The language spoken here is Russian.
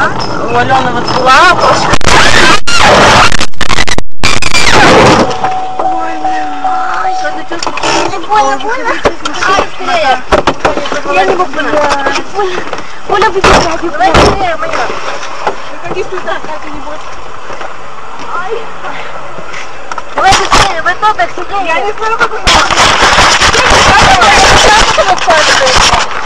У Алены вот была просто. Я не могу. Оля, выбегай. Давай быстрее, моя. Выходи сюда, как-нибудь. Давай быстрее, вы кто так сидели? Я не знаю, как это.